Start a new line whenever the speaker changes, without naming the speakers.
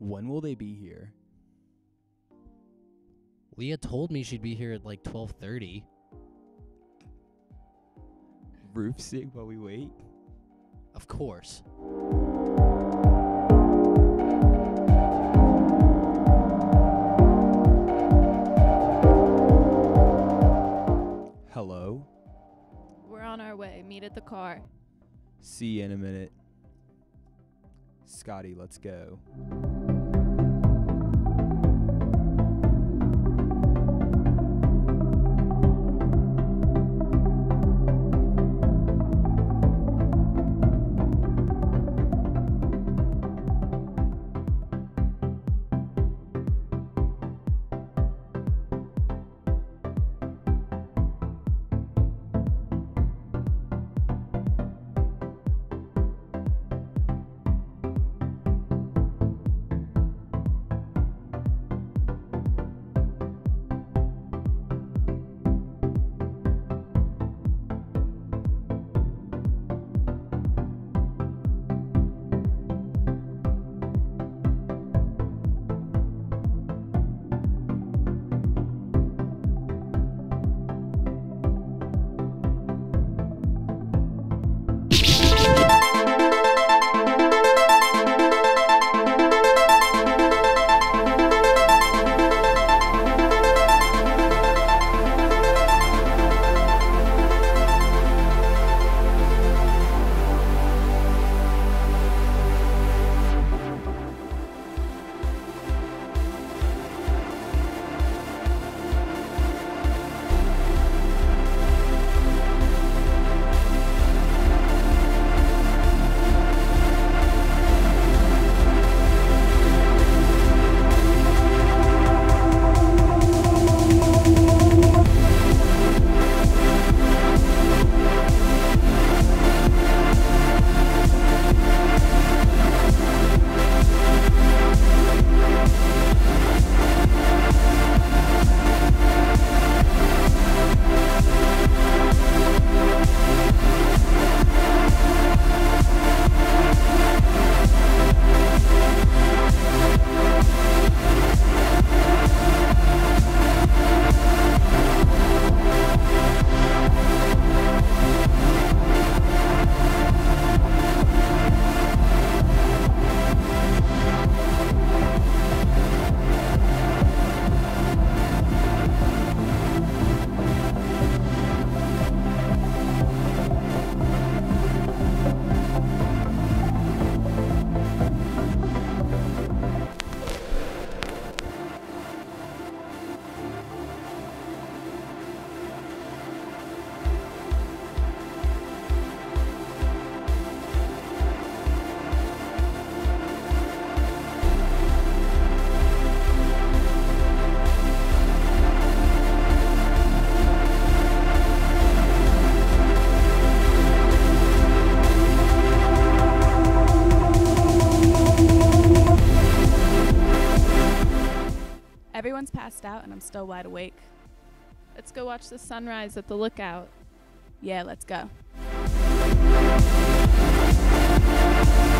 When will they be here?
Leah told me she'd be here at like 12:30.
Roof sig while we wait?
Of course.
Hello?
We're on our way. Meet at the car.
See you in a minute. Scotty, let's go.
Everyone's passed out and I'm still wide awake. Let's go watch the sunrise at the lookout. Yeah, let's go.